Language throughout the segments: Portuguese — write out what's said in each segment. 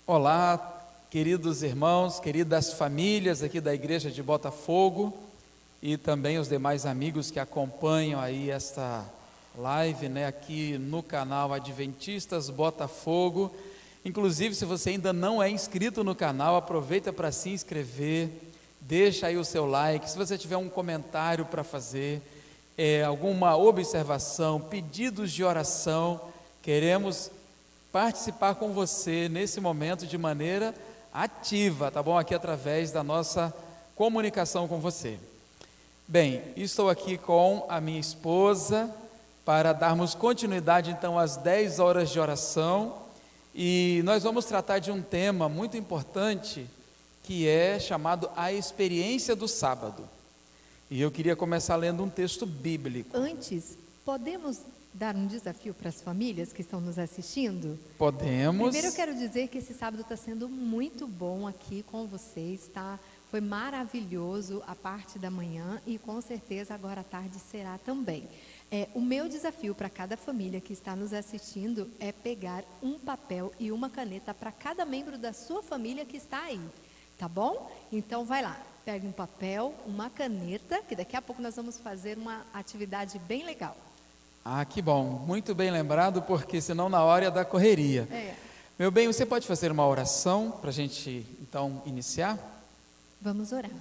Olá, queridos irmãos, queridas famílias aqui da Igreja de Botafogo e também os demais amigos que acompanham aí esta live, aqui no canal Adventistas Botafogo. Inclusive, se você ainda não é inscrito no canal, aproveita para se inscrever, deixa aí o seu like. Se você tiver um comentário para fazer, alguma observação, pedidos de oração, queremos participar com você nesse momento de maneira ativa, tá bom? Aqui através da nossa comunicação com você. Bem, estou aqui com a minha esposa para darmos continuidade então às 10 horas de oração, e nós vamos tratar de um tema muito importante que é chamado a experiência do sábado. E eu queria começar lendo um texto bíblico. Antes, podemos dar um desafio para as famílias que estão nos assistindo? Podemos. Primeiro eu quero dizer que esse sábado está sendo muito bom aqui com vocês, tá? Foi maravilhoso a parte da manhã e com certeza agora à tarde será também. O meu desafio para cada família que está nos assistindo é pegar um papel e uma caneta para cada membro da sua família que está aí, tá bom? Então vai lá, pegue um papel, uma caneta, que daqui a pouco nós vamos fazer uma atividade bem legal. Ah, que bom, muito bem lembrado, porque senão na hora ia dar correria. Meu bem, você pode fazer uma oração para a gente então iniciar? Vamos orar.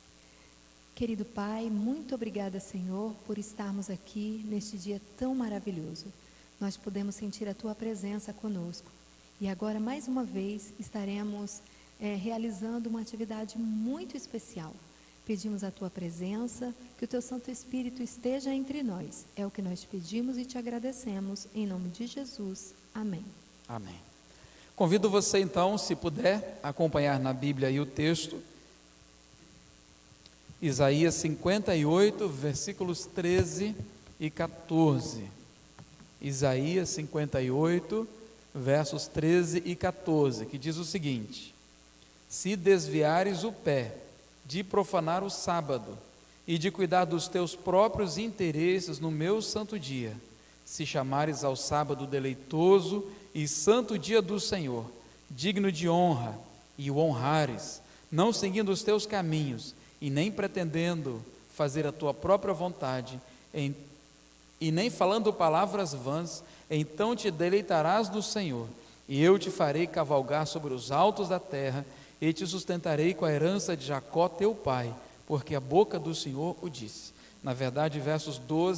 Querido Pai, muito obrigada, Senhor, por estarmos aqui neste dia tão maravilhoso. Nós podemos sentir a Tua presença conosco. E agora, mais uma vez, estaremos realizando uma atividade muito especial. Pedimos a Tua presença, que o Teu Santo Espírito esteja entre nós. É o que nós te pedimos e te agradecemos, em nome de Jesus. Amém. Amém. Convido você então, se puder, a acompanhar na Bíblia aí o texto. Isaías 58, versículos 13 e 14. Isaías 58, versos 13 e 14, que diz o seguinte: Se desviares o pé de profanar o sábado e de cuidar dos teus próprios interesses no meu santo dia, se chamares ao sábado deleitoso e santo dia do Senhor, digno de honra, e o honrares, não seguindo os teus caminhos, e nem pretendendo fazer a tua própria vontade, e nem falando palavras vãs, então te deleitarás do Senhor, e eu te farei cavalgar sobre os altos da terra, e te sustentarei com a herança de Jacó teu pai, porque a boca do Senhor o disse. Na verdade, versos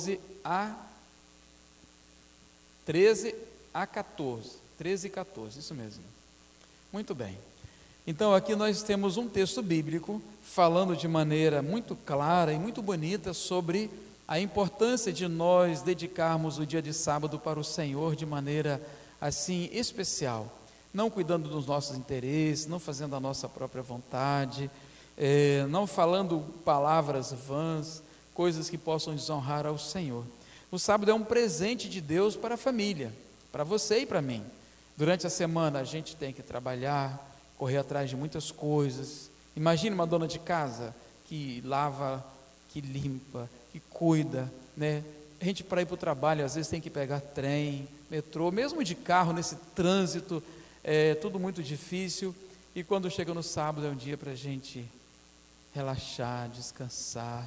13 a 14, isso mesmo. Muito bem. Então aqui nós temos um texto bíblico falando de maneira muito clara e muito bonita sobre a importância de nós dedicarmos o dia de sábado para o Senhor de maneira assim especial, não cuidando dos nossos interesses, não fazendo a nossa própria vontade, não falando palavras vãs, coisas que possam desonrar ao Senhor. O sábado é um presente de Deus para a família, para você e para mim. Durante a semana a gente tem que trabalhar, correr atrás de muitas coisas. Imagine uma dona de casa que lava, que limpa, que cuida, A gente, para ir para o trabalho, às vezes tem que pegar trem, metrô, mesmo de carro, nesse trânsito, tudo muito difícil. E quando chega no sábado, é um dia para a gente relaxar, descansar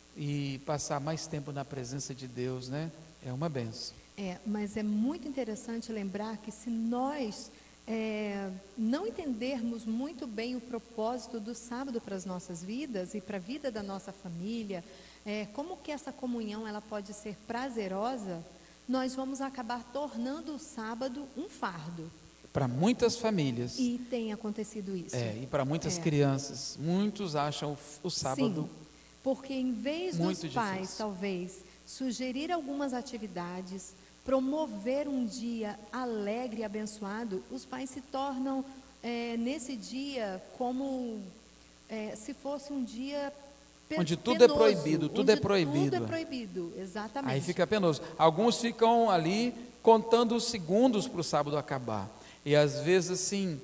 e passar mais tempo na presença de Deus, É uma bênção. Mas é muito interessante lembrar que se nós não entendermos muito bem o propósito do sábado para as nossas vidas e para a vida da nossa família, como que essa comunhão ela pode ser prazerosa, nós vamos acabar tornando o sábado um fardo. Para muitas famílias. E tem acontecido isso. E para muitas crianças, muitos acham o sábado. Sim, porque em vez dos pais, difícil. talvez, sugerir algumas atividades, promover um dia alegre e abençoado, os pais se tornam nesse dia como se fosse um dia onde tudo penoso, é proibido, tudo é proibido. Tudo é proibido, exatamente. Aí fica penoso. Alguns ficam ali contando os segundos para o sábado acabar. E às vezes assim,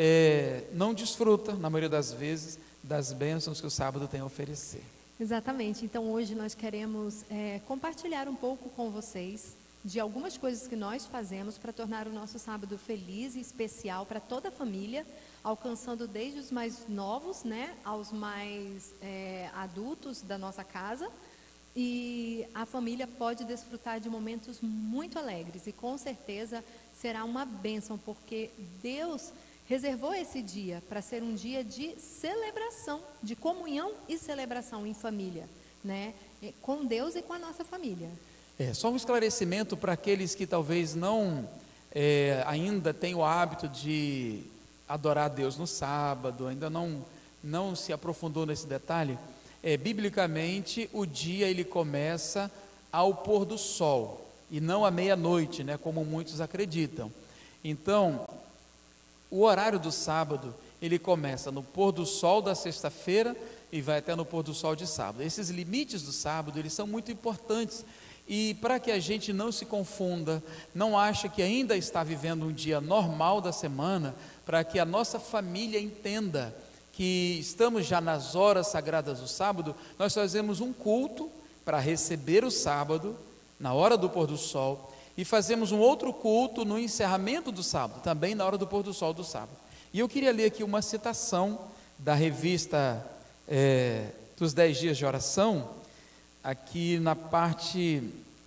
não desfruta, na maioria das vezes, das bênçãos que o sábado tem a oferecer. Exatamente. Então hoje nós queremos compartilhar um pouco com vocês de algumas coisas que nós fazemos para tornar o nosso sábado feliz e especial para toda a família, alcançando desde os mais novos, né, aos mais adultos da nossa casa. E a família pode desfrutar de momentos muito alegres e com certeza será uma bênção, porque Deus reservou esse dia para ser um dia de celebração, de comunhão e celebração em família, né? Com Deus e com a nossa família. Só um esclarecimento para aqueles que talvez não ainda têm o hábito de adorar a Deus no sábado, ainda não se aprofundou nesse detalhe. Biblicamente, o dia ele começa ao pôr do sol e não à meia-noite, né, como muitos acreditam. Então, o horário do sábado, ele começa no pôr do sol da sexta-feira e vai até no pôr do sol de sábado. Esses limites do sábado, eles são muito importantes. E para que a gente não se confunda, não ache que ainda está vivendo um dia normal da semana, para que a nossa família entenda que estamos já nas horas sagradas do sábado, nós fazemos um culto para receber o sábado, na hora do pôr do sol, e fazemos um outro culto no encerramento do sábado, também na hora do pôr do sol do sábado. E eu queria ler aqui uma citação da revista dos 10 dias de oração, aqui na parte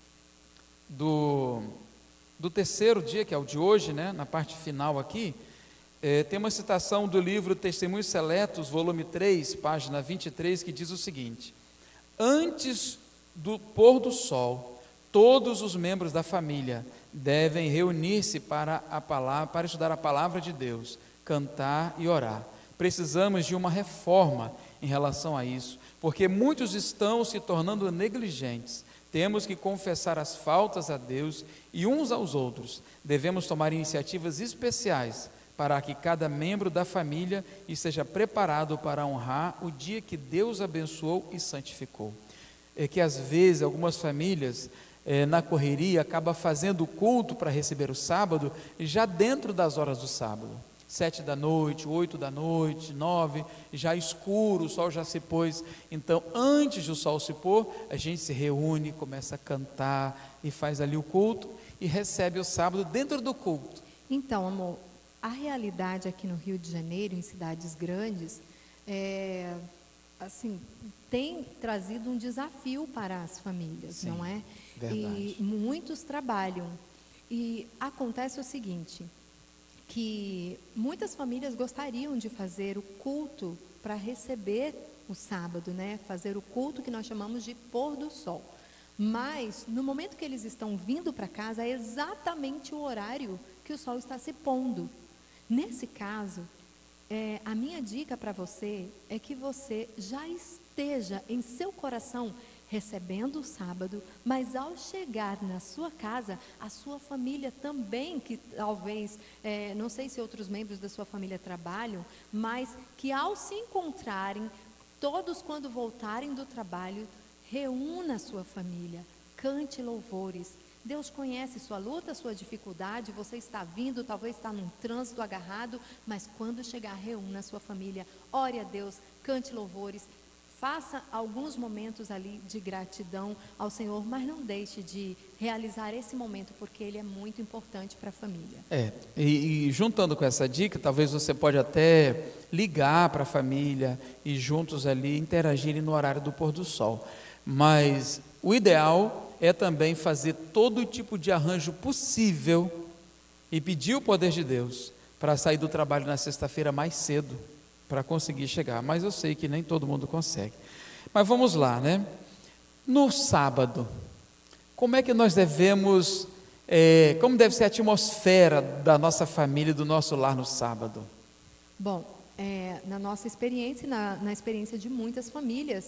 do terceiro dia, que é o de hoje, né, na parte final aqui, tem uma citação do livro Testemunhos Seletos, volume 3, página 23, que diz o seguinte: antes do pôr do sol, todos os membros da família devem reunir-se para estudar a palavra de Deus, cantar e orar. Precisamos de uma reforma em relação a isso, porque muitos estão se tornando negligentes. Temos que confessar as faltas a Deus e uns aos outros. Devemos tomar iniciativas especiais para que cada membro da família esteja preparado para honrar o dia que Deus abençoou e santificou. É que às vezes algumas famílias na correria acabam fazendo o culto para receber o sábado já dentro das horas do sábado. 7 da noite, 8 da noite, 9, já escuro, o sol já se pôs. Então, antes do sol se pôr, a gente se reúne, começa a cantar e faz ali o culto e recebe o sábado dentro do culto. Então, amor, a realidade aqui no Rio de Janeiro, em cidades grandes, assim, tem trazido um desafio para as famílias, sim, não é? Verdade. E muitos trabalham. E acontece o seguinte, que muitas famílias gostariam de fazer o culto para receber o sábado, né? Fazer o culto que nós chamamos de pôr do sol. Mas, no momento que eles estão vindo para casa, é exatamente o horário que o sol está se pondo. Nesse caso, a minha dica para você é que você já esteja em seu coração recebendo o sábado, mas ao chegar na sua casa, a sua família também, que talvez, não sei se outros membros da sua família trabalham, mas que ao se encontrarem, todos quando voltarem do trabalho, reúna a sua família, cante louvores. Deus conhece sua luta, sua dificuldade, você está vindo, talvez está num trânsito agarrado, mas quando chegar, reúna a sua família, ore a Deus, cante louvores, faça alguns momentos ali de gratidão ao Senhor, mas não deixe de realizar esse momento, porque ele é muito importante para a família. E juntando com essa dica, talvez você pode até ligar para a família e juntos ali interagirem no horário do pôr do sol. Mas o ideal é também fazer todo tipo de arranjo possível e pedir o poder de Deus para sair do trabalho na sexta-feira mais cedo, para conseguir chegar, mas eu sei que nem todo mundo consegue. Mas vamos lá, né? No sábado, como é que nós devemos, como deve ser a atmosfera da nossa família, do nosso lar no sábado? Bom, na nossa experiência, na experiência de muitas famílias,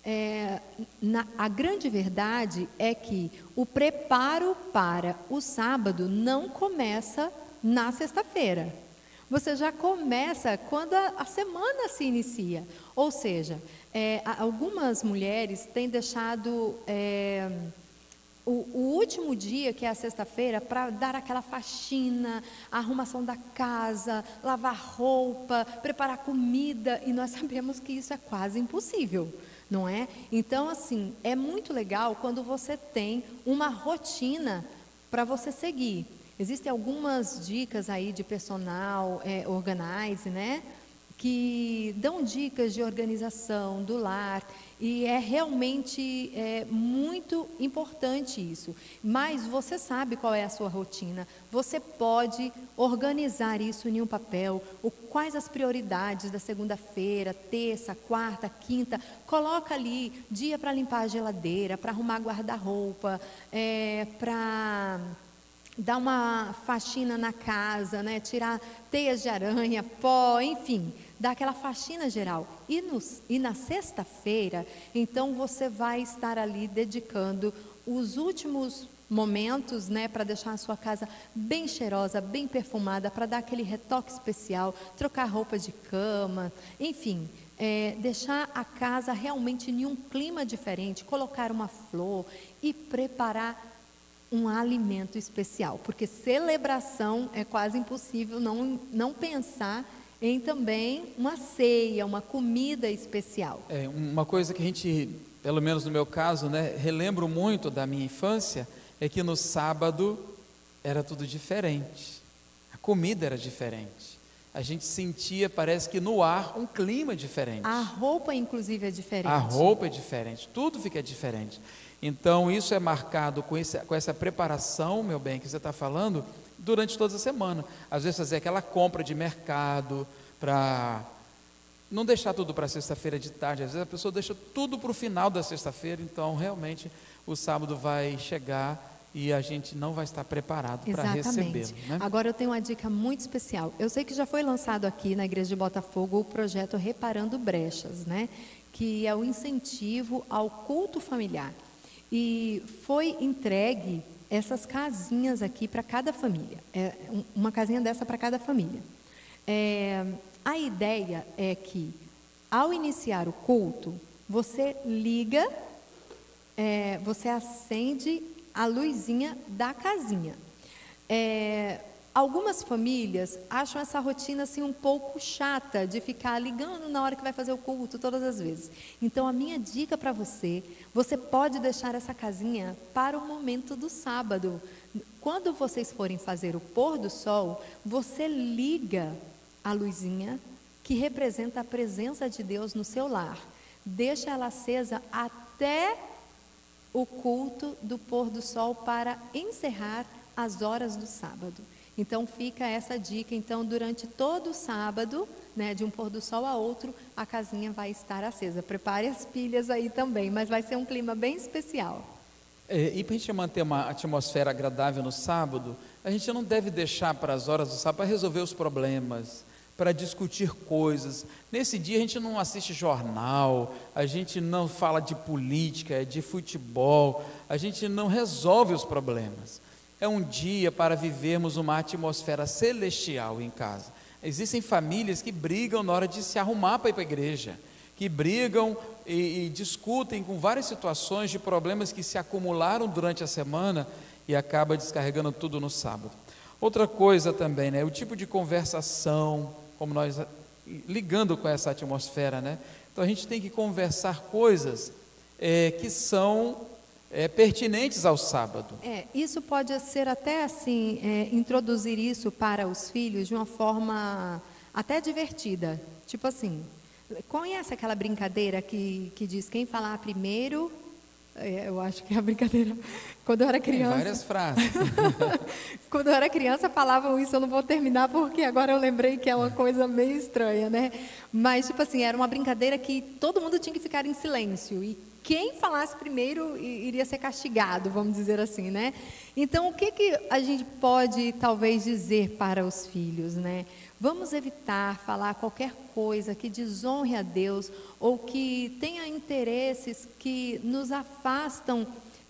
a grande verdade é que o preparo para o sábado não começa na sexta-feira. Você já começa quando a semana se inicia. Ou seja, algumas mulheres têm deixado o último dia, que é a sexta-feira, para dar aquela faxina, a arrumação da casa, lavar roupa, preparar comida, e nós sabemos que isso é quase impossível, não é? Então, assim, é muito legal quando você tem uma rotina para você seguir. Existem algumas dicas aí de personal organize, né? Que dão dicas de organização do lar, e é realmente muito importante isso. Mas você sabe qual é a sua rotina, você pode organizar isso em um papel, quais as prioridades da segunda-feira, terça, quarta, quinta, coloca ali dia para limpar a geladeira, para arrumar guarda-roupa, para dar uma faxina na casa, né? Tirar teias de aranha, pó, enfim, dar aquela faxina geral. E na sexta-feira, então você vai estar ali dedicando os últimos momentos, né, para deixar a sua casa bem cheirosa, bem perfumada, para dar aquele retoque especial, trocar roupa de cama, enfim, deixar a casa realmente em um clima diferente, colocar uma flor e preparar um alimento especial, porque celebração é quase impossível não pensar em também uma ceia, uma comida especial. Uma coisa que a gente, pelo menos no meu caso, né, relembro muito da minha infância, é que no sábado era tudo diferente, a comida era diferente, a gente sentia, parece que no ar, um clima diferente. A roupa inclusive é diferente. A roupa é diferente, tudo fica diferente. Então isso é marcado com essa preparação, meu bem, que você está falando, durante toda a semana. Às vezes fazer aquela compra de mercado, para não deixar tudo para sexta-feira de tarde. Às vezes a pessoa deixa tudo para o final da sexta-feira, então realmente o sábado vai chegar e a gente não vai estar preparado para recebê-lo, né? Agora eu tenho uma dica muito especial. Eu sei que já foi lançado aqui na Igreja de Botafogo o projeto Reparando Brechas, né? Que é o incentivo ao culto familiar. E foi entregue essas casinhas aqui para cada família, uma casinha dessa para cada família. A ideia é que, ao iniciar o culto, você liga, você acende a luzinha da casinha. Algumas famílias acham essa rotina assim um pouco chata, de ficar ligando na hora que vai fazer o culto todas as vezes. Então a minha dica para você pode deixar essa casinha para o momento do sábado. Quando vocês forem fazer o pôr do sol, você liga a luzinha que representa a presença de Deus no seu lar. Deixa ela acesa até o culto do pôr do sol para encerrar as horas do sábado. Então fica essa dica. Então durante todo o sábado, né, de um pôr do sol a outro, a casinha vai estar acesa. Prepare as pilhas aí também, mas vai ser um clima bem especial. E para a gente manter uma atmosfera agradável no sábado, a gente não deve deixar para as horas do sábado para resolver os problemas, para discutir coisas. Nesse dia a gente não assiste jornal, a gente não fala de política, de futebol, a gente não resolve os problemas. É um dia para vivermos uma atmosfera celestial em casa. Existem famílias que brigam na hora de se arrumar para ir para a igreja, que brigam e discutem com várias situações de problemas que se acumularam durante a semana e acaba descarregando tudo no sábado. Outra coisa também, né, o tipo de conversação, como nós ligando com essa atmosfera, né? Então a gente tem que conversar coisas que são pertinentes ao sábado. Isso pode ser até assim, introduzir isso para os filhos de uma forma até divertida. Tipo assim, conhece aquela brincadeira que diz quem falar primeiro? Eu acho que é a brincadeira. Quando eu era criança. Tem várias frases. Quando eu era criança falavam isso, eu não vou terminar porque agora eu lembrei que é uma coisa meio estranha, né? Mas, tipo assim, era uma brincadeira que todo mundo tinha que ficar em silêncio. E quem falasse primeiro iria ser castigado, vamos dizer assim, né? Então, o que a gente pode talvez dizer para os filhos, né? Vamos evitar falar qualquer coisa que desonre a Deus ou que tenha interesses que nos afastam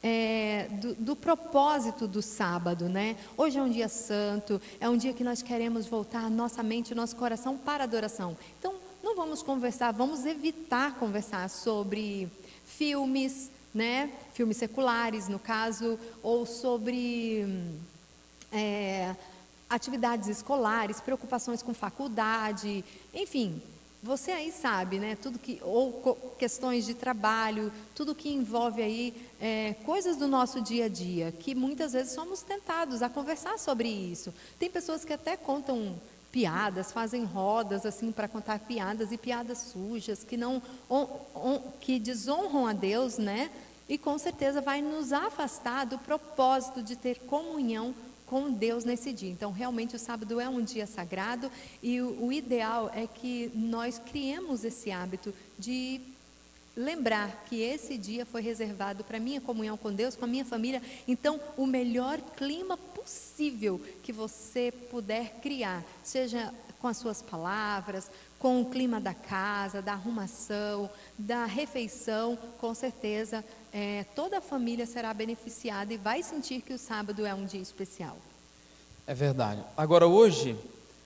do propósito do sábado, né? Hoje é um dia santo, é um dia que nós queremos voltar a nossa mente e nosso coração para a adoração. Então, não vamos conversar, vamos evitar conversar sobre filmes, né? Filmes seculares, no caso, ou sobre atividades escolares, preocupações com faculdade, enfim, Você aí sabe, né? Tudo que, ou questões de trabalho, tudo que envolve aí coisas do nosso dia a dia, que muitas vezes somos tentados a conversar sobre isso. Tem pessoas que até contam piadas, fazem rodas assim para contar piadas e piadas sujas que não que desonram a Deus, né? E com certeza vai nos afastar do propósito de ter comunhão com Deus nesse dia. Então, realmente, o sábado é um dia sagrado e o ideal é que nós criemos esse hábito de lembrar que esse dia foi reservado para minha comunhão com Deus, com a minha família. Então, o melhor clima possível que você puder criar, seja com as suas palavras, com o clima da casa, da arrumação, da refeição, com certeza toda a família será beneficiada e vai sentir que o sábado é um dia especial. É verdade. Agora hoje,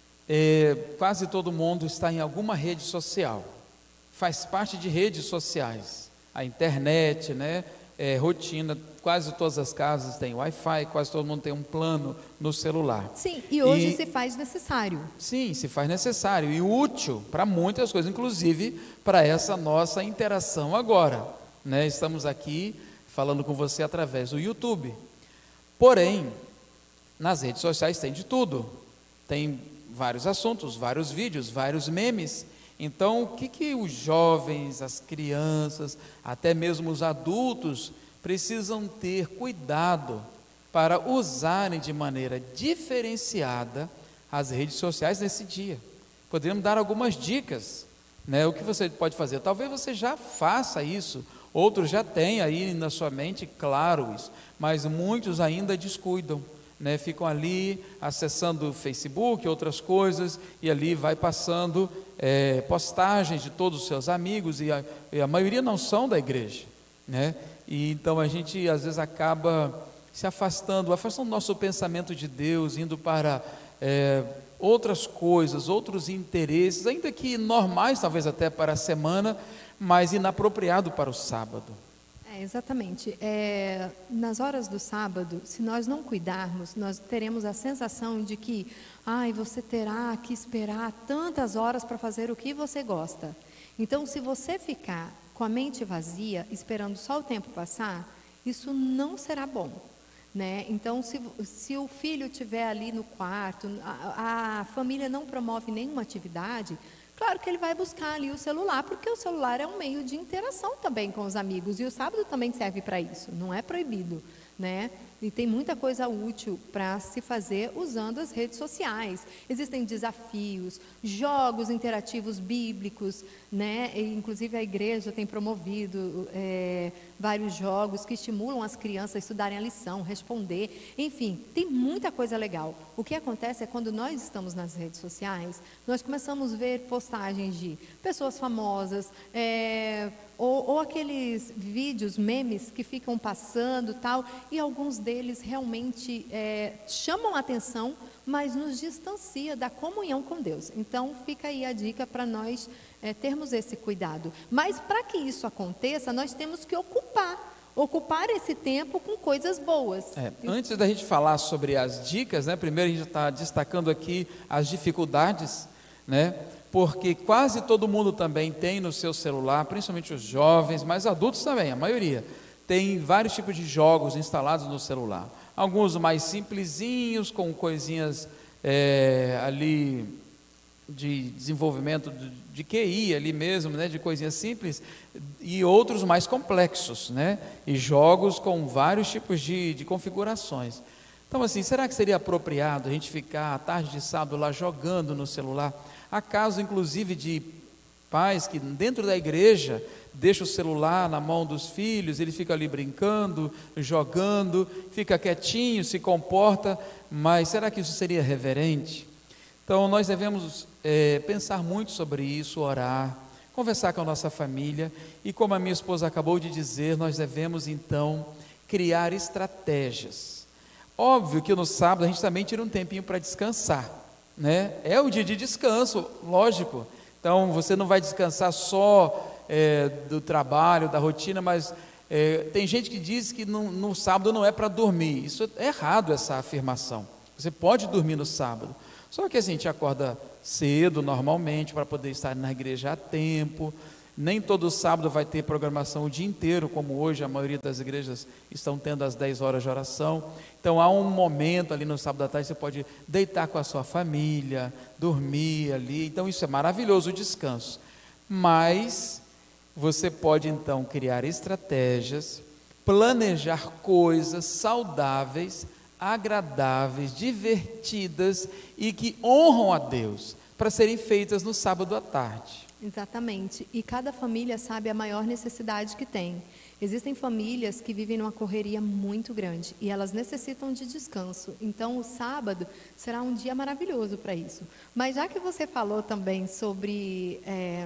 quase todo mundo está em alguma rede social, faz parte de redes sociais, a internet, né? Rotina, quase todas as casas têm Wi-Fi, quase todo mundo tem um plano no celular. Sim, e hoje se faz necessário. Sim, se faz necessário e útil para muitas coisas, inclusive para essa nossa interação agora, né? Estamos aqui falando com você através do YouTube. Porém, nas redes sociais tem de tudo, tem vários assuntos, vários vídeos, vários memes. Então, o que os jovens, as crianças, até mesmo os adultos precisam ter cuidado para usarem de maneira diferenciada as redes sociais nesse dia? Poderíamos dar algumas dicas, né? O que você pode fazer? Talvez você já faça isso, outros já têm aí na sua mente, claro isso, mas muitos ainda descuidam, né? Ficam ali acessando o Facebook, outras coisas, e ali vai passando postagens de todos os seus amigos, e a maioria não são da igreja, né? E então a gente às vezes acaba se afastando do nosso pensamento de Deus, indo para outras coisas, outros interesses, ainda que normais, talvez até para a semana, mas inapropriado para o sábado. Exatamente. Nas horas do sábado, se nós não cuidarmos, nós teremos a sensação de que você terá que esperar tantas horas para fazer o que você gosta. Então, se você ficar com a mente vazia, esperando só o tempo passar, isso não será bom, né? Então, se o filho estiver ali no quarto, a família não promove nenhuma atividade, claro que ele vai buscar ali o celular, porque o celular é um meio de interação também com os amigos, e o sábado também serve para isso, não é proibido, né? E tem muita coisa útil para se fazer usando as redes sociais. Existem desafios, jogos interativos bíblicos, né? E, inclusive a igreja tem promovido vários jogos que estimulam as crianças a estudarem a lição, responder, enfim, tem muita coisa legal. O que acontece é quando nós estamos nas redes sociais, nós começamos a ver postagens de pessoas famosas, ou aqueles vídeos, memes que ficam passando tal, e alguns deles realmente chamam a atenção, mas nos distancia da comunhão com Deus. Então fica aí a dica para nós termos esse cuidado. Mas para que isso aconteça, nós temos que ocupar esse tempo com coisas boas. Antes da gente falar sobre as dicas, né, primeiro a gente está destacando aqui as dificuldades, né? Porque quase todo mundo também tem no seu celular, principalmente os jovens, mas adultos também, a maioria, tem vários tipos de jogos instalados no celular. Alguns mais simplesinhos, com coisinhas ali de desenvolvimento de QI ali mesmo, né, de coisinhas simples, e outros mais complexos, né, e jogos com vários tipos de configurações. Então assim, será que seria apropriado a gente ficar a tarde de sábado lá jogando no celular? Há casos inclusive de pais que dentro da igreja deixa o celular na mão dos filhos, ele fica ali brincando, jogando, fica quietinho, se comporta, mas será que isso seria reverente? Então nós devemos pensar muito sobre isso, orar, conversar com a nossa família, e como a minha esposa acabou de dizer, nós devemos então criar estratégias. Óbvio que no sábado a gente também tira um tempinho para descansar, né? É o dia de descanso, lógico. Então você não vai descansar só do trabalho, da rotina, mas tem gente que diz que no sábado não é para dormir. Isso é errado, essa afirmação. Você pode dormir no sábado, só que assim, a gente acorda cedo normalmente, para poder estar na igreja a tempo. Nem todo sábado vai ter programação o dia inteiro, como hoje a maioria das igrejas estão tendo às 10 horas de oração. Então há um momento ali no sábado à tarde, você pode deitar com a sua família, dormir ali. Então isso é maravilhoso, o descanso. Mas você pode então criar estratégias, planejar coisas saudáveis, agradáveis, divertidas e que honram a Deus, para serem feitas no sábado à tarde. Exatamente, e cada família sabe a maior necessidade que tem. Existem famílias que vivem numa correria muito grande e elas necessitam de descanso. Então o sábado será um dia maravilhoso para isso. Mas já que você falou também sobre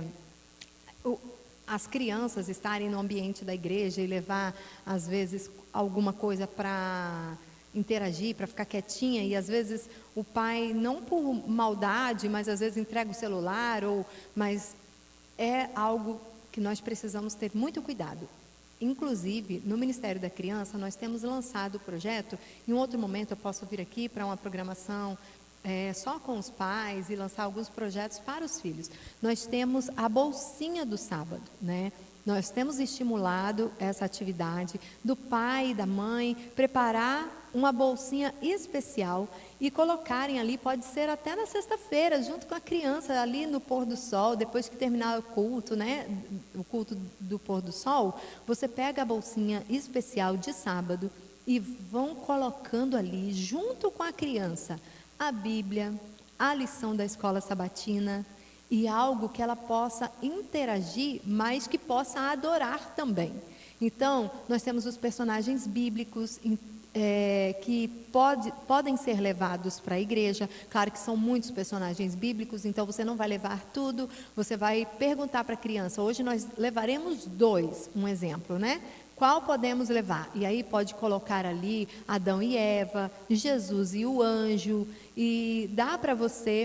as crianças estarem no ambiente da igreja e levar às vezes alguma coisa para interagir, para ficar quietinha, e às vezes o pai, não por maldade, mas às vezes entrega o celular, mas é algo que nós precisamos ter muito cuidado. Inclusive, no Ministério da Criança, nós temos lançado o projeto. Em um outro momento eu posso vir aqui para uma programação só com os pais e lançar alguns projetos para os filhos. Nós temos a bolsinha do sábado, né? Nós temos estimulado essa atividade do pai e da mãe, preparar uma bolsinha especial e colocarem ali, pode ser até na sexta-feira, junto com a criança, ali no pôr do sol, depois que terminar o culto, né? O culto do pôr do sol, você pega a bolsinha especial de sábado e vão colocando ali, junto com a criança, a Bíblia, a lição da escola sabatina, e algo que ela possa interagir, mas que possa adorar também. Então, nós temos os personagens bíblicos que podem ser levados para a igreja. Claro que são muitos personagens bíblicos, então você não vai levar tudo, você vai perguntar para a criança. Hoje nós levaremos 2, um exemplo, né? Qual podemos levar? E aí pode colocar ali Adão e Eva, Jesus e o anjo, e dá para você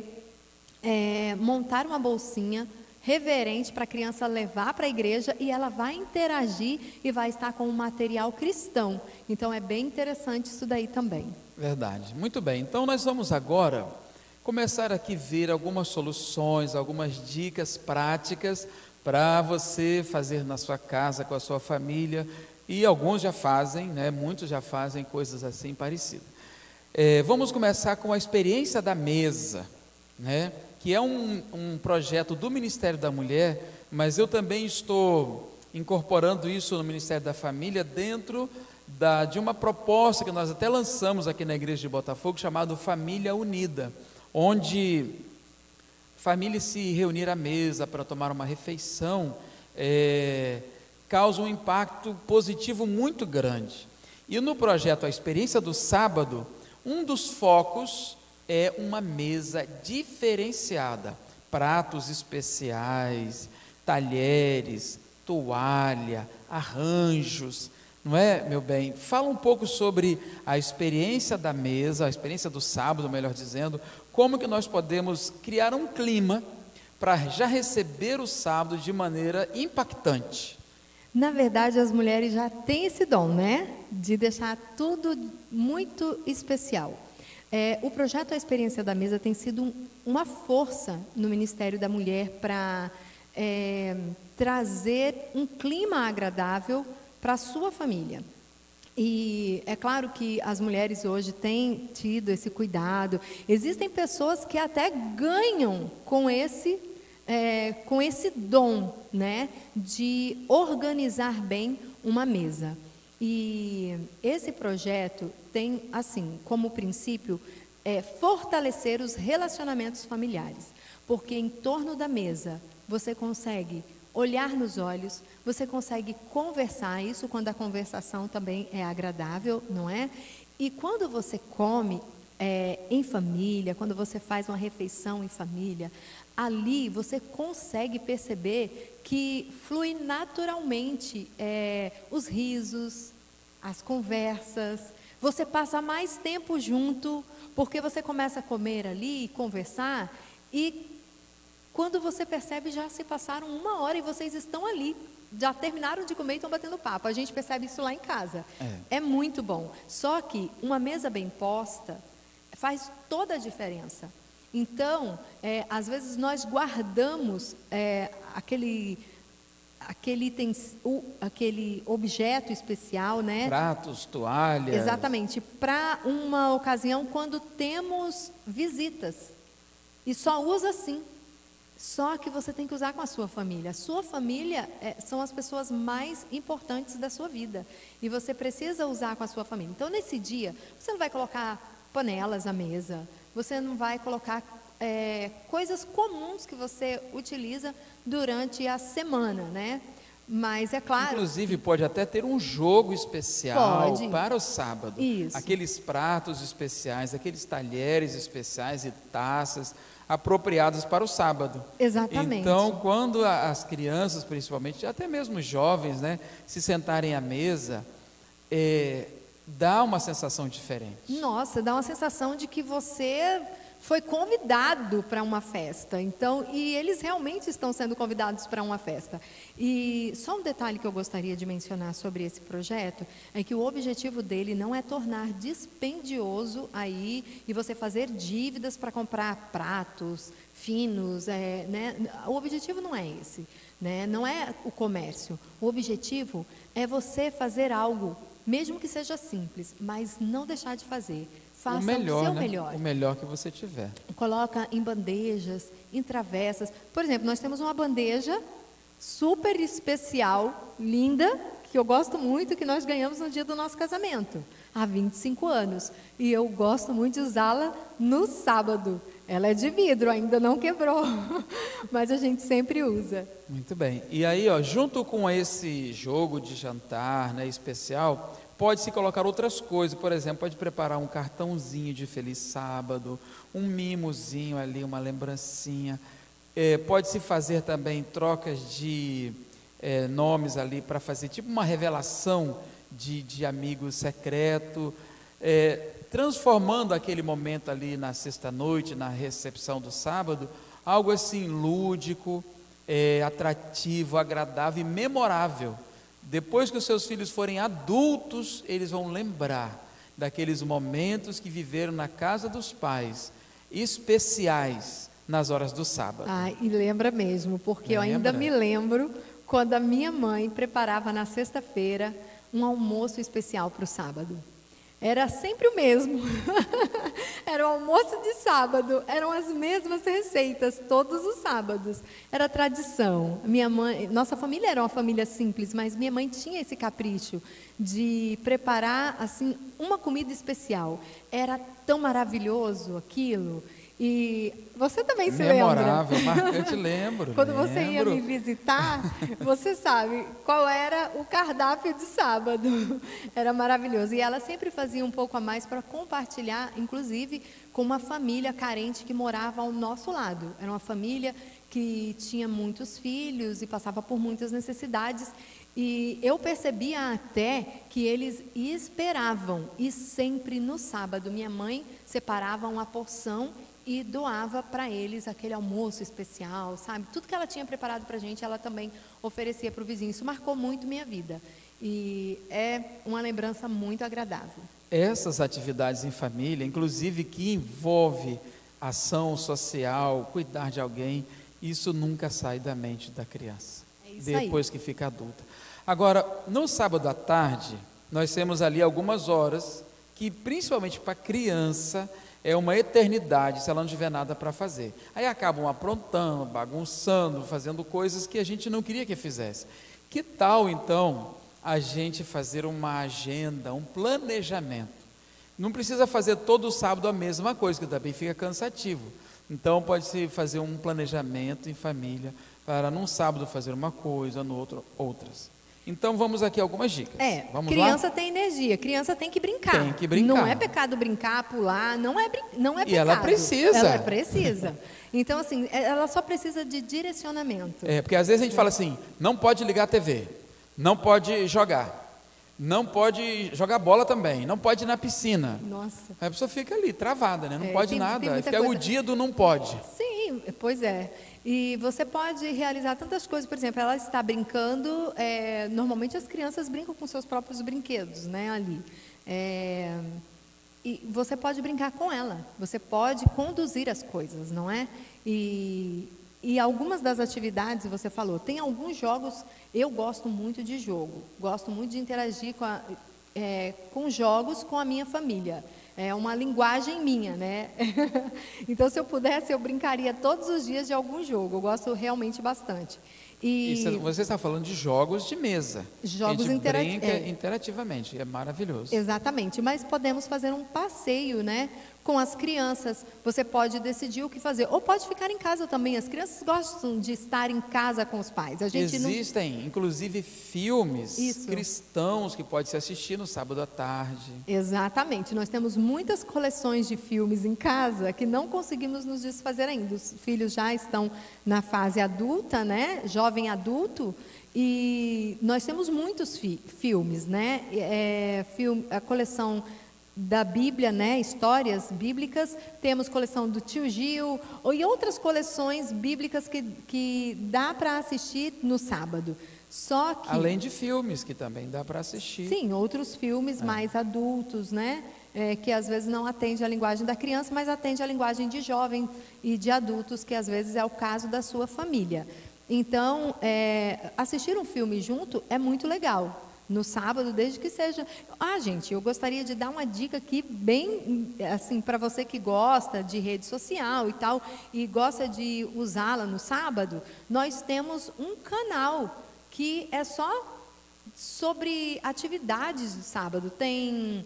montar uma bolsinha reverente para a criança levar para a igreja, e ela vai interagir e vai estar com um material cristão. Então é bem interessante isso daí também. Verdade, muito bem. Então nós vamos agora começar aqui a ver algumas soluções, algumas dicas práticas para você fazer na sua casa, com a sua família, e alguns já fazem, né? Muitos já fazem coisas assim parecidas. Vamos começar com a experiência da mesa, né? Que é um projeto do Ministério da Mulher, mas eu também estou incorporando isso no Ministério da Família dentro de uma proposta que nós até lançamos aqui na igreja de Botafogo, chamado Família Unida, onde famílias se reunir à mesa para tomar uma refeição causa um impacto positivo muito grande. E no projeto A Experiência do Sábado, um dos focos é uma mesa diferenciada, pratos especiais, talheres, toalha, arranjos, não é, meu bem? Fala um pouco sobre a experiência da mesa, a experiência do sábado, melhor dizendo, como que nós podemos criar um clima para já receber o sábado de maneira impactante. Na verdade, as mulheres já têm esse dom, né? De deixar tudo muito especial. O projeto A Experiência da Mesa tem sido uma força no Ministério da Mulher para trazer um clima agradável para a sua família. E é claro que as mulheres hoje têm tido esse cuidado. Existem pessoas que até ganham com esse dom, né, de organizar bem uma mesa. E esse projeto tem, assim, como princípio, fortalecer os relacionamentos familiares, porque em torno da mesa você consegue olhar nos olhos, você consegue conversar, isso quando a conversação também é agradável, não é? E quando você come em família, quando você faz uma refeição em família, ali você consegue perceber que flui naturalmente os risos, as conversas, você passa mais tempo junto, porque você começa a comer ali e conversar, e quando você percebe já se passaram 1 hora e vocês estão ali, já terminaram de comer e estão batendo papo. A gente percebe isso lá em casa, é muito bom. Só que uma mesa bem posta faz toda a diferença. Então, às vezes nós guardamos aquele objeto especial, né? Pratos, toalhas. Exatamente, para uma ocasião quando temos visitas. E só usa assim. Só que você tem que usar com a sua família. A sua família são as pessoas mais importantes da sua vida. E você precisa usar com a sua família. Então, nesse dia, você não vai colocar panelas à mesa. Você não vai colocar coisas comuns que você utiliza durante a semana, né? Mas é claro. Inclusive, pode até ter um jogo especial para o sábado. Isso. Aqueles pratos especiais, aqueles talheres especiais e taças apropriados para o sábado. Exatamente. Então, quando as crianças, principalmente, até mesmo os jovens, né, se sentarem à mesa, dá uma sensação diferente. Nossa, dá uma sensação de que você foi convidado para uma festa. Então, e eles realmente estão sendo convidados para uma festa. E só um detalhe que eu gostaria de mencionar sobre esse projeto é que o objetivo dele não é tornar dispendioso aí e você fazer dívidas para comprar pratos finos, né? O objetivo não é esse, né? Não é o comércio. O objetivo é você fazer algo, mesmo que seja simples, mas não deixar de fazer. Faça o seu melhor. O melhor que você tiver. Coloca em bandejas, em travessas. Por exemplo, nós temos uma bandeja super especial, linda, que eu gosto muito, que nós ganhamos no dia do nosso casamento, há 25 anos. E eu gosto muito de usá-la no sábado. Ela é de vidro, ainda não quebrou, mas a gente sempre usa. Muito bem. E aí, junto com esse jogo de jantar, né, especial, pode-se colocar outras coisas. Por exemplo, pode preparar um cartãozinho de Feliz Sábado, um mimozinho ali, uma lembrancinha. Pode-se fazer também trocas de nomes ali para fazer tipo uma revelação de amigo secreto, transformando aquele momento ali na sexta-noite, na recepção do sábado, algo assim lúdico, atrativo, agradável e memorável. Depois que os seus filhos forem adultos, eles vão lembrar daqueles momentos que viveram na casa dos pais, especiais nas horas do sábado. E lembra mesmo, porque eu ainda me lembro quando a minha mãe preparava na sexta-feira um almoço especial para o sábado. Era sempre o mesmo. Era o almoço de sábado, eram as mesmas receitas todos os sábados. Era tradição. Minha mãe, nossa família era uma família simples, mas minha mãe tinha esse capricho de preparar assim uma comida especial. Era tão maravilhoso aquilo. E você também se lembra? Memorável, marcante, lembro. Quando você ia me visitar, você sabe qual era o cardápio de sábado. Era maravilhoso. E ela sempre fazia um pouco a mais para compartilhar, inclusive, com uma família carente que morava ao nosso lado. Era uma família que tinha muitos filhos e passava por muitas necessidades. E eu percebia até que eles esperavam. E sempre no sábado, minha mãe separava uma porção e doava para eles aquele almoço especial, sabe? Tudo que ela tinha preparado para a gente, ela também oferecia para o vizinho. Isso marcou muito minha vida. E é uma lembrança muito agradável. Essas atividades em família, inclusive que envolve ação social, cuidar de alguém, isso nunca sai da mente da criança. Depois que fica adulta. Agora, no sábado à tarde, nós temos ali algumas horas que, principalmente para criança, é uma eternidade se ela não tiver nada para fazer. Aí acabam aprontando, bagunçando, fazendo coisas que a gente não queria que fizesse. Que tal, então, a gente fazer uma agenda, um planejamento? Não precisa fazer todo sábado a mesma coisa, que também fica cansativo. Então, pode-se fazer um planejamento em família, para num sábado fazer uma coisa, no outro, outras. Então, vamos aqui algumas dicas. Vamos criança lá? tem energia, criança tem que brincar. Tem que brincar. Não é pecado brincar, pular, não é pecado. E ela precisa. Ela precisa. Então, assim, ela só precisa de direcionamento. Porque às vezes a gente fala assim, não pode ligar a TV, não pode jogar, não pode jogar bola também, não pode ir na piscina. Nossa. Aí a pessoa fica ali, travada, né? Não pode nada. Fica coisa. o dia do não pode. Sim, pois é. E você pode realizar tantas coisas, por exemplo, ela está brincando, normalmente as crianças brincam com seus próprios brinquedos, né, ali. E você pode brincar com ela, você pode conduzir as coisas, não é? E algumas das atividades, você falou, tem alguns jogos, eu gosto muito de jogo, gosto muito de interagir com jogos com a minha família. É uma linguagem minha, né? Então, se eu pudesse, eu brincaria todos os dias de algum jogo, eu gosto realmente bastante. E você está falando de jogos de mesa. Jogos a gente brinca interativamente, é maravilhoso. Exatamente, mas podemos fazer um passeio, né, com as crianças. Você pode decidir o que fazer, ou pode ficar em casa também. As crianças gostam de estar em casa com os pais. Existem, inclusive, filmes cristãos que pode se assistir no sábado à tarde. Exatamente, nós temos muitas coleções de filmes em casa que não conseguimos nos desfazer ainda. Os filhos já estão na fase adulta, né, jovem adulto, e nós temos muitos filmes, né, a coleção da Bíblia, né, histórias bíblicas, temos coleção do Tio Gil, e outras coleções bíblicas que dá para assistir no sábado. Só que, além de filmes que também dá para assistir. Sim, outros filmes mais adultos, né, que às vezes não atende a linguagem da criança, mas atende a linguagem de jovem e de adultos, que às vezes é o caso da sua família. Então, assistir um filme junto é muito legal. No sábado, desde que seja... gente, eu gostaria de dar uma dica aqui bem, assim, para você que gosta de rede social e tal, e gosta de usá-la no sábado, nós temos um canal que é só sobre atividades do sábado. Tem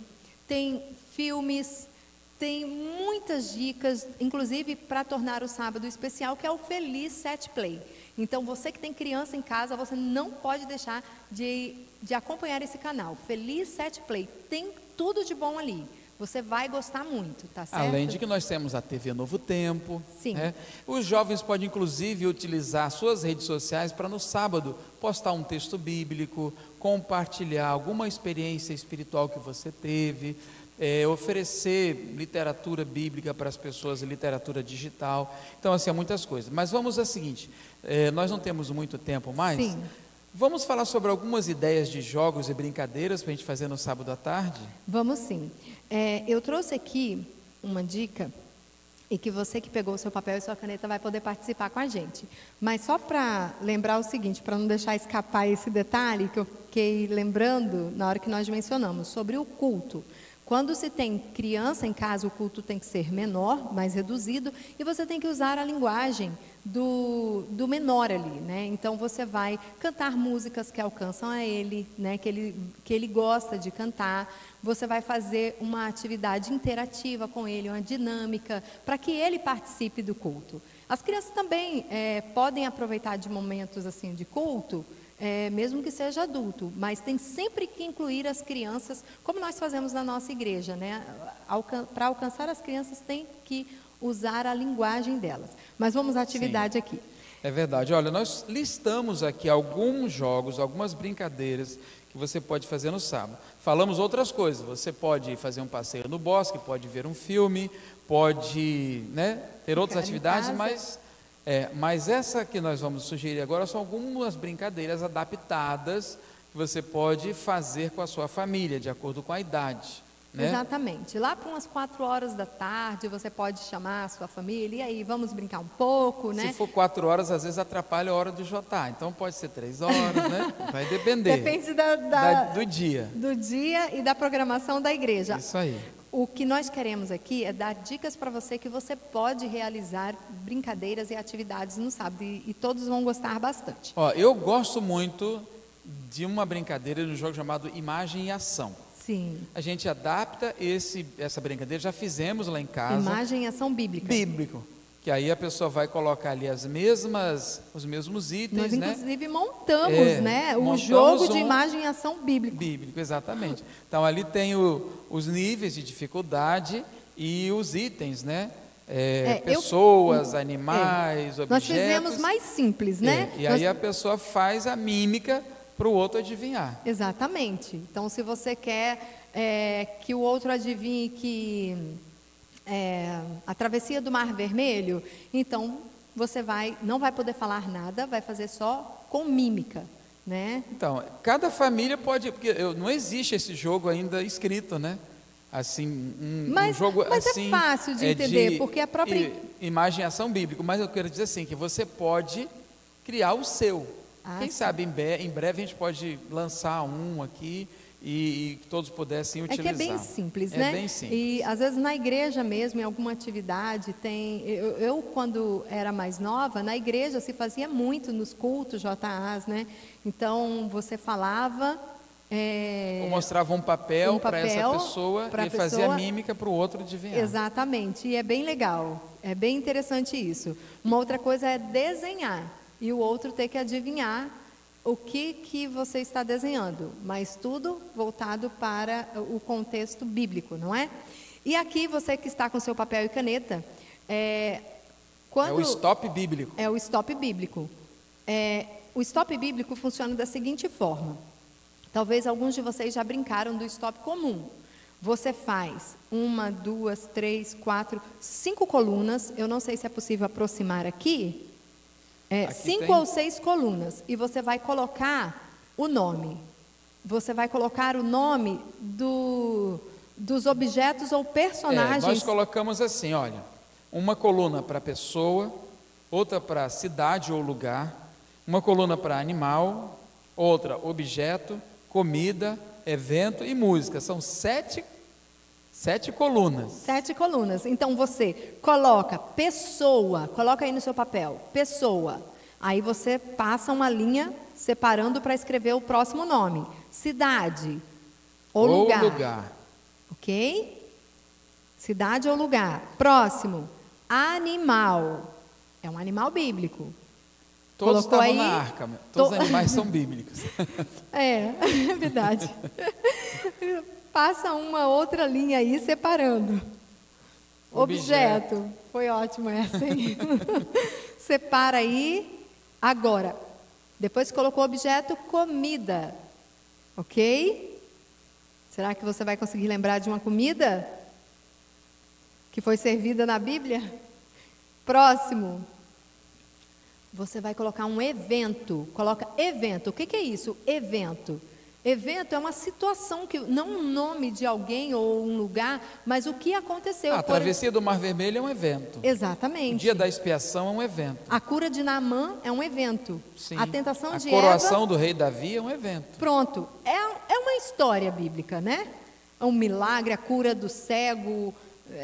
filmes, tem muitas dicas, inclusive para tornar o sábado especial, que é o Feliz Set Play. Então, você que tem criança em casa, você não pode deixar de acompanhar esse canal. Feliz Set Play. Tem tudo de bom ali. Você vai gostar muito, tá certo? Além de que nós temos a TV Novo Tempo. Sim. Né? Os jovens podem, inclusive, utilizar suas redes sociais para, no sábado, postar um texto bíblico, compartilhar alguma experiência espiritual que você teve, oferecer literatura bíblica para as pessoas, literatura digital. Então, assim, há muitas coisas. Mas vamos ao seguinte, nós não temos muito tempo mais. Sim. Vamos falar sobre algumas ideias de jogos e brincadeiras para a gente fazer no sábado à tarde? Vamos sim. Eu trouxe aqui uma dica, e que você que pegou o seu papel e sua caneta vai poder participar com a gente. Mas só para lembrar o seguinte, para não deixar escapar esse detalhe que eu fiquei lembrando na hora que nós mencionamos, sobre o culto. Quando se tem criança em casa, o culto tem que ser menor, mais reduzido, e você tem que usar a linguagem do menor ali, né? Então você vai cantar músicas que alcançam a ele, né? Que ele gosta de cantar. Você vai fazer uma atividade interativa com ele, uma dinâmica, para que ele participe do culto. As crianças também podem aproveitar de momentos assim de culto, mesmo que seja adulto, mas tem sempre que incluir as crianças, como nós fazemos na nossa igreja, né? Para alcançar as crianças tem que usar a linguagem delas. Mas vamos à atividade aqui. É verdade. Olha, nós listamos aqui alguns jogos, algumas brincadeiras que você pode fazer no sábado. Falamos outras coisas. Você pode fazer um passeio no bosque, pode ver um filme, pode, né, ter outras atividades, mas essa que nós vamos sugerir agora são algumas brincadeiras adaptadas que você pode fazer com a sua família, de acordo com a idade. Né? Exatamente. Lá para umas 4 horas da tarde, você pode chamar a sua família, e aí, vamos brincar um pouco, né? Se for 4 horas, às vezes atrapalha a hora do jantar, então pode ser 3 horas, né? Vai depender. Depende do dia. Do dia e da programação da igreja. Isso aí. O que nós queremos aqui é dar dicas para você que você pode realizar brincadeiras e atividades no sábado, e todos vão gostar bastante. Eu gosto muito de uma brincadeira no jogo chamado Imagem e Ação. Sim. A gente adapta essa brincadeira, já fizemos lá em casa. Imagem e ação bíblica. Bíblico. Que aí a pessoa vai colocar ali os mesmos itens, Nós, né? inclusive, montamos, né? O jogo de imagem e ação bíblico. Bíblico, exatamente. Então, ali tem os níveis de dificuldade e os itens, né? Pessoas, animais, objetos. Nós fizemos mais simples, né? E aí a pessoa faz a mímica para o outro adivinhar. Exatamente. Então, se você quer que o outro adivinhe que a travessia do Mar Vermelho, então você não vai poder falar nada, vai fazer só com mímica, né? Então, cada família pode, porque não existe esse jogo ainda escrito, né? assim, um Mas, jogo mas assim. é fácil de entender, porque a própria... Imagem e ação bíblica, mas eu quero dizer assim, que você pode criar o seu. Quem sim. sabe em breve a gente pode lançar um aqui e todos pudessem É utilizar. que é bem simples, É né? bem simples. E às vezes na igreja mesmo, em alguma atividade, tem. Eu, quando era mais nova, na igreja se fazia muito nos cultos JAs, né? Então você falava. Ou mostrava um papel para essa pessoa pra e fazia mímica para o outro adivinhar. Exatamente, e é bem legal, é bem interessante isso. Uma outra coisa é desenhar e o outro ter que adivinhar o que você está desenhando, mas tudo voltado para o contexto bíblico, não é? E aqui você que está com seu papel e caneta, É o stop bíblico. É o stop bíblico. O stop bíblico funciona da seguinte forma. Talvez alguns de vocês já brincaram do stop comum. Você faz 1, 2, 3, 4, 5 colunas. Eu não sei se é possível aproximar aqui. 5 ou 6 colunas. E você vai colocar o nome. Você vai colocar o nome dos objetos ou personagens. Nós colocamos assim, olha, uma coluna para pessoa, outra para cidade ou lugar, uma coluna para animal, outra objeto, comida, evento e música. São 7 colunas. 7 colunas. Então você coloca pessoa, coloca aí no seu papel, pessoa. Aí você passa uma linha separando para escrever o próximo nome. Cidade ou lugar. Ok? Cidade ou lugar. Próximo, animal. É um animal bíblico. Todos Colocou estavam aí, na arca, todos os animais são bíblicos. É verdade. Passa uma outra linha aí separando. Objeto. Foi ótimo essa, hein? Separa aí. Agora, depois que colocou objeto, comida. Ok? Será que você vai conseguir lembrar de uma comida que foi servida na Bíblia? Próximo. Você vai colocar um evento. Coloca evento. O que é isso? Evento. Evento é uma situação, que não um nome de alguém ou um lugar, mas o que aconteceu. A travessia do Mar Vermelho é um evento. Exatamente. O dia da expiação é um evento. A cura de Naamã é um evento. Sim. A tentação de Eva... A coroação Eva... do rei Davi é um evento. Pronto. É uma história bíblica, né? É um milagre, a cura do cego,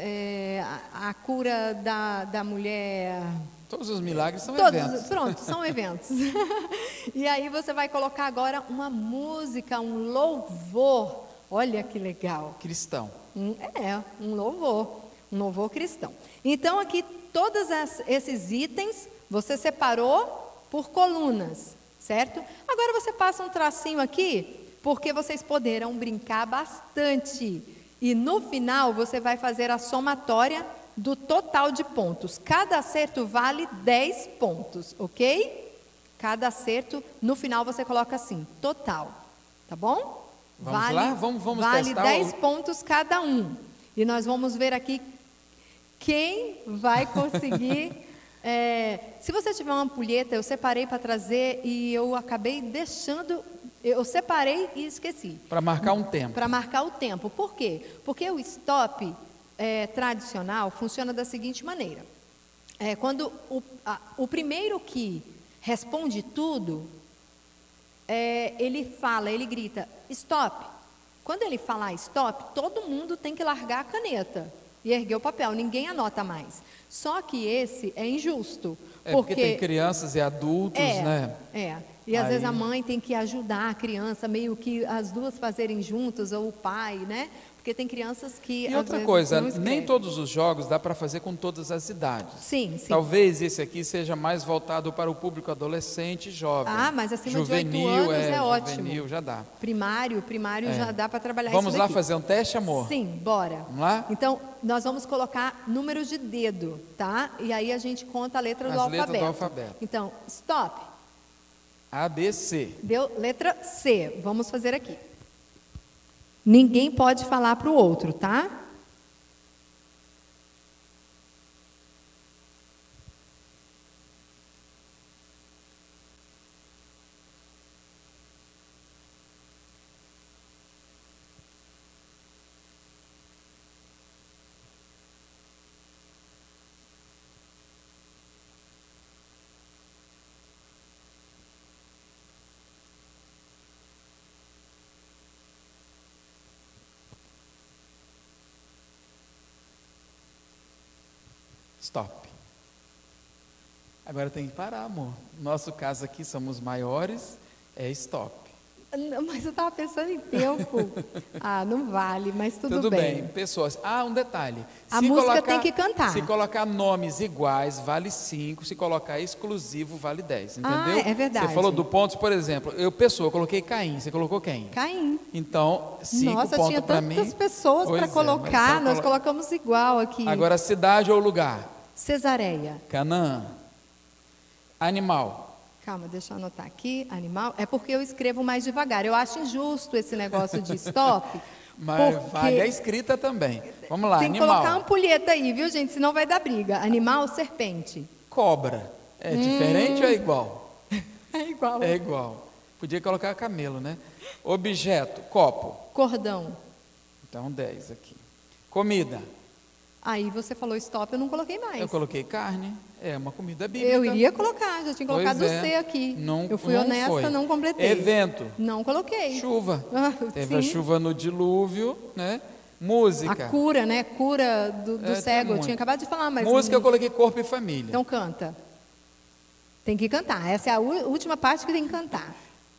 a cura da mulher... Todos os milagres são eventos. Pronto, são eventos. E aí você vai colocar agora uma música, um louvor. Olha que legal. Cristão. Um louvor cristão. Então aqui todos esses itens você separou por colunas, certo? Agora você passa um tracinho aqui, porque vocês poderão brincar bastante. E no final você vai fazer a somatória do total de pontos. Cada acerto vale 10 pontos, ok? Cada acerto, no final você coloca assim, total, tá bom? Vamos lá? Vamos vale testar 10 pontos cada um. E nós vamos ver aqui quem vai conseguir... se você tiver uma ampulheta, eu separei para trazer e eu acabei deixando... Eu separei e esqueci. Para marcar um tempo. Para marcar o tempo. Por quê? Porque o stop... tradicional funciona da seguinte maneira: quando o primeiro que responde tudo, ele grita stop. Quando ele falar stop, todo mundo tem que largar a caneta e erguer o papel, ninguém anota mais. Só que esse é injusto. Porque tem crianças e adultos, né? E às vezes a mãe tem que ajudar a criança, meio que as duas fazerem juntas, ou o pai, né? Porque tem crianças que... E outra coisa, nem todos os jogos dá para fazer com todas as idades. Sim. Talvez esse aqui seja mais voltado para o público adolescente e jovem. Mas acima de 8 anos é ótimo. Juvenil, já dá. Primário já dá para trabalhar Vamos isso lá daqui. fazer um teste, amor? Sim, bora. Vamos lá? Então, nós vamos colocar números de dedo, tá? E aí a gente conta a letra do alfabeto. Então, stop. A, B, C. Deu letra C. Vamos fazer aqui. Ninguém pode falar para o outro, tá? Stop. Agora tem que parar, amor. Nosso caso aqui, somos maiores, é stop. Não, mas eu estava pensando em tempo. Ah, não vale, mas tudo bem. bem. Pessoas. Um detalhe. A música tem que cantar. Se colocar nomes iguais, vale 5. Se colocar exclusivo, vale 10. Entendeu? É verdade. Você falou do pontos, por exemplo. Eu coloquei Caim. Você colocou quem? Caim. Então, 5 Nossa, pontos tinha para mim. tantas pessoas para colocar. Nós colocamos igual aqui. Agora, cidade ou lugar? Cesareia. Canaã. Animal. Calma, deixa eu anotar aqui. Animal. É porque eu escrevo mais devagar. Eu acho injusto esse negócio de stop. Mas vale a escrita também. Vamos lá, tem que animal. colocar uma ampulheta aí, viu, gente? Senão vai dar briga. Animal, serpente. Cobra. É diferente ou é igual? É igual. É igual. Podia colocar camelo, né? Objeto, copo. Cordão. Então 10 aqui. Comida. Aí você falou stop, eu não coloquei mais. Eu coloquei carne. É uma comida bíblica. Eu iria colocar, já tinha colocado o C aqui. Não, eu fui não honesta, foi. não completei. Evento. Não coloquei. Chuva. Teve sim. a chuva no dilúvio, né? Música. A cura, né? Cura do cego. Eu tinha acabado de falar, mas... Música eu coloquei corpo e família. Então canta. Tem que cantar. Essa é a última parte que tem que cantar.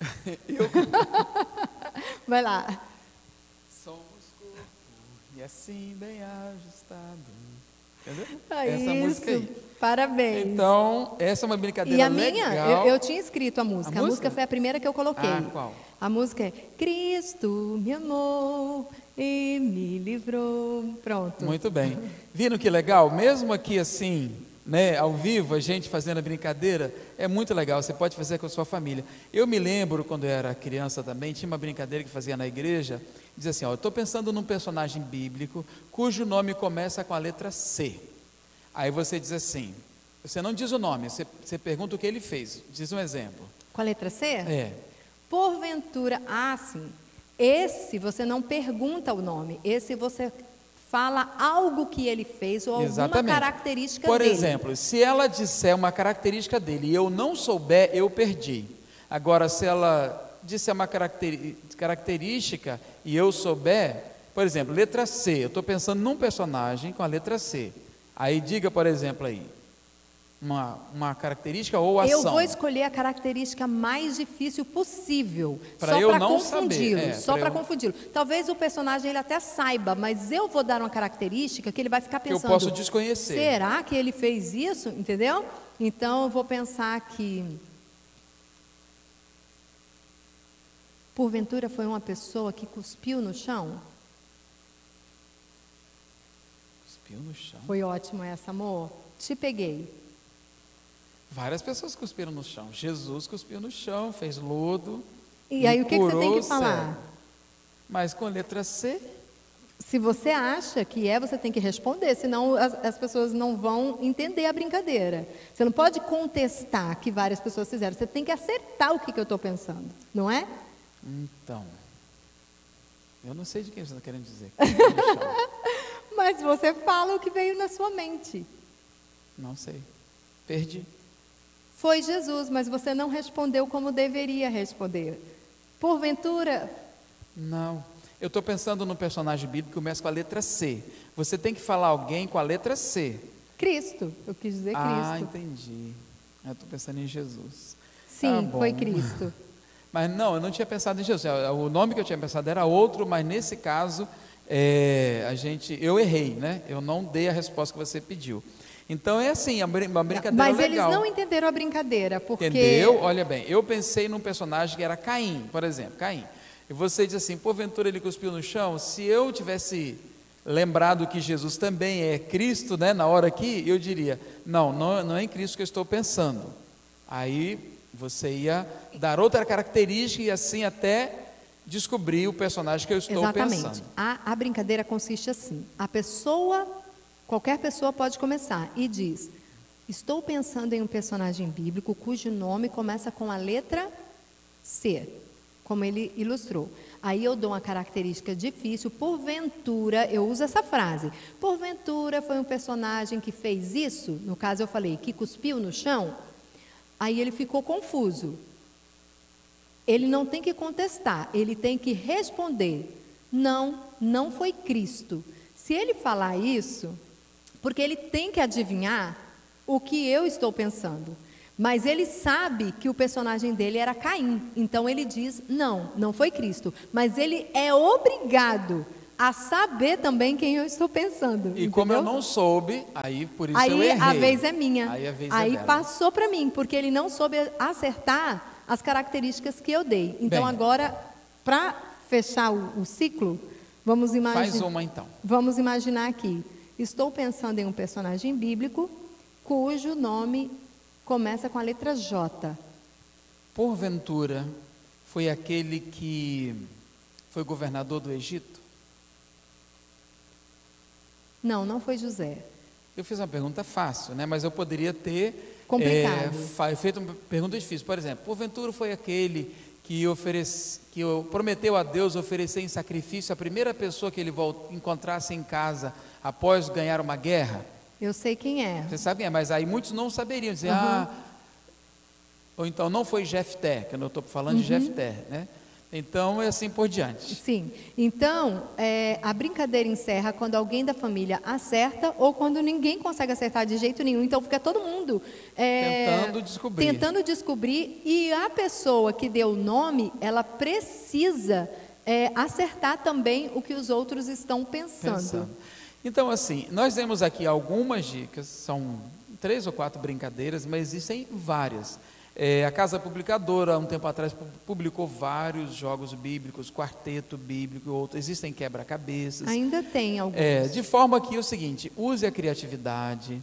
Vai lá. Somos corpo e assim bem ajustado. Entendeu? Essa música aí. Parabéns. Então, essa é uma brincadeira legal. E a minha, eu tinha escrito a música. A música foi a primeira que eu coloquei. Qual? A música é Cristo me amou e me livrou. Pronto. Muito bem. Viram que legal? Mesmo aqui assim, né, ao vivo, a gente fazendo a brincadeira, é muito legal. Você pode fazer com a sua família. Eu me lembro, quando eu era criança também, tinha uma brincadeira que fazia na igreja. Dizia assim, eu estou pensando num personagem bíblico cujo nome começa com a letra C. Aí você diz assim, você não diz o nome, você pergunta o que ele fez. Diz um exemplo. Com a letra C? É. Porventura, sim. Esse você não pergunta o nome, esse você fala algo que ele fez ou alguma característica dele. Por exemplo, se ela disser uma característica dele e eu não souber, eu perdi. Agora, se ela disser uma característica e eu souber, por exemplo, letra C, eu estou pensando num personagem com a letra C. Aí diga, por exemplo, aí, uma característica ou ação. Eu vou escolher a característica mais difícil possível, para eu não confundi-lo, só para confundi-lo. Talvez o personagem ele até saiba, mas eu vou dar uma característica que ele vai ficar pensando. Que eu posso desconhecer. Será que ele fez isso? Entendeu? Então eu vou pensar que porventura foi uma pessoa que cuspiu no chão? Cuspiu no chão? Foi ótimo essa, amor. Te peguei. Várias pessoas cuspiram no chão. Jesus cuspiu no chão, fez lodo. E aí o que você tem que falar? Mas com letra C? Se você acha que você tem que responder, senão as pessoas não vão entender a brincadeira. Você não pode contestar que várias pessoas fizeram, você tem que acertar o que eu estou pensando, não é? Então, eu não sei de quem você está querendo dizer. Mas você fala o que veio na sua mente. Não sei, perdi. Foi Jesus, mas você não respondeu como deveria responder. Porventura? Não. Eu estou pensando no personagem bíblico que começa com a letra C. Você tem que falar alguém com a letra C. Cristo. Eu quis dizer Cristo. Entendi. Eu estou pensando em Jesus. Sim, foi Cristo. Mas não, eu não tinha pensado em Jesus. O nome que eu tinha pensado era outro, mas nesse caso, eu errei, né? Eu não dei a resposta que você pediu. Então é assim, uma brincadeira mas legal. Eles não entenderam a brincadeira, porque... Entendeu? Olha bem, eu pensei num personagem que era Caim, por exemplo, Caim. E você diz assim, porventura ele cuspiu no chão? Se eu tivesse lembrado que Jesus também é Cristo, né, na hora aqui, eu diria, não é em Cristo que eu estou pensando. Aí você ia dar outra característica e assim até descobrir o personagem que eu estou pensando. Exatamente. A brincadeira consiste assim, qualquer pessoa pode começar e diz, estou pensando em um personagem bíblico cujo nome começa com a letra C, como ele ilustrou. Aí eu dou uma característica difícil, porventura, eu uso essa frase, porventura foi um personagem que fez isso, no caso eu falei, que cuspiu no chão, aí ele ficou confuso. Ele não tem que contestar, ele tem que responder, não foi Cristo. Se ele falar isso... porque ele tem que adivinhar o que eu estou pensando. Mas ele sabe que o personagem dele era Caim. Então ele diz, não foi Cristo. Mas ele é obrigado a saber também quem eu estou pensando. E entendeu? como eu não soube, aí por isso Aí eu errei. a vez é minha. Aí a vez Aí é dela. passou para mim, porque ele não soube acertar as características que eu dei. Então Bem. agora, para fechar o ciclo, vamos imaginar. Faz uma então. Vamos imaginar aqui. Estou pensando em um personagem bíblico cujo nome começa com a letra J. Porventura, foi aquele que foi governador do Egito? Não foi José. Eu fiz uma pergunta fácil, né? Mas eu poderia ter Complicado. feito uma pergunta difícil. Por exemplo, porventura foi aquele que prometeu a Deus oferecer em sacrifício a primeira pessoa que ele encontrasse em casa após ganhar uma guerra? Eu sei quem é. Você sabe quem é, mas aí muitos não saberiam dizer, ou então não foi Jefté, que eu não estou falando de Jefté, né? Então é assim por diante. Sim. Então, a brincadeira encerra quando alguém da família acerta ou quando ninguém consegue acertar de jeito nenhum. Então fica todo mundo tentando descobrir, e a pessoa que deu o nome, ela precisa acertar também o que os outros estão pensando. Então, assim, nós demos aqui algumas dicas, são 3 ou 4 brincadeiras, mas existem várias. A Casa Publicadora, há um tempo atrás, publicou vários jogos bíblicos, quarteto bíblico e outros. Existem quebra-cabeças. Ainda tem alguns. De forma que é o seguinte, use a criatividade,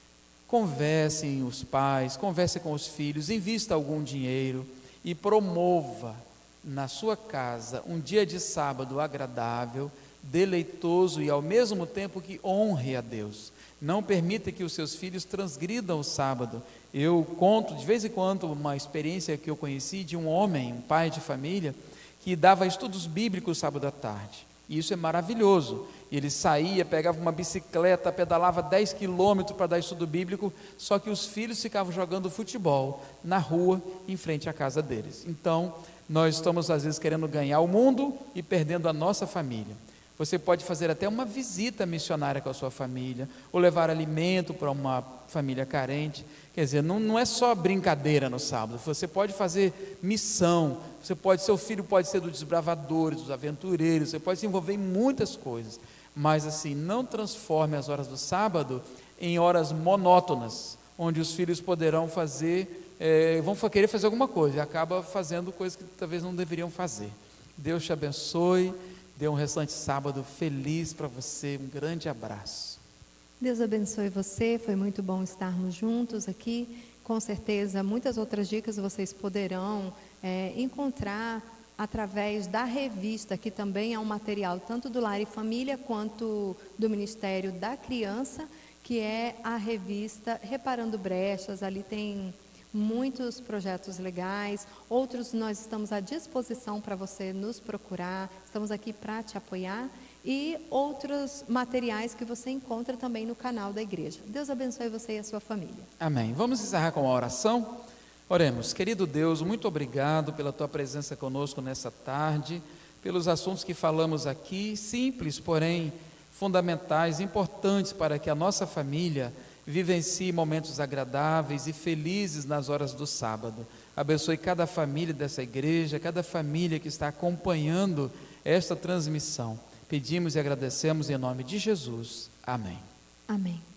conversem os pais, converse com os filhos, invista algum dinheiro e promova na sua casa um dia de sábado agradável, deleitoso e ao mesmo tempo que honre a Deus. Não permita que os seus filhos transgridam o sábado. Eu conto de vez em quando uma experiência que eu conheci de um homem, um pai de família, que dava estudos bíblicos sábado à tarde. E isso é maravilhoso. Ele saía, pegava uma bicicleta, pedalava 10 quilômetros para dar estudo bíblico, só que os filhos ficavam jogando futebol na rua, em frente à casa deles. Então, nós estamos às vezes querendo ganhar o mundo e perdendo a nossa família. Você pode fazer até uma visita missionária com a sua família, ou levar alimento para uma família carente. Quer dizer, não é só brincadeira no sábado, você pode fazer missão, seu filho pode ser dos desbravadores, dos aventureiros, você pode se envolver em muitas coisas, mas assim, não transforme as horas do sábado em horas monótonas, onde os filhos poderão vão querer fazer alguma coisa, e acaba fazendo coisas que talvez não deveriam fazer. Deus te abençoe. Dê um restante sábado feliz para você, um grande abraço. Deus abençoe você, foi muito bom estarmos juntos aqui. Com certeza, muitas outras dicas vocês poderão encontrar através da revista, que também é um material tanto do Lar e Família quanto do Ministério da Criança, que é a revista Reparando Brechas. Ali tem muitos projetos legais, outros nós estamos à disposição para você nos procurar, estamos aqui para te apoiar, e outros materiais que você encontra também no canal da igreja. Deus abençoe você e a sua família. Amém. Vamos encerrar com a oração? Oremos. Querido Deus, muito obrigado pela tua presença conosco nessa tarde, pelos assuntos que falamos aqui, simples, porém fundamentais, importantes para que a nossa família vivencie momentos agradáveis e felizes nas horas do sábado. Abençoe cada família dessa igreja, cada família que está acompanhando esta transmissão. Pedimos e agradecemos em nome de Jesus. Amém. Amém.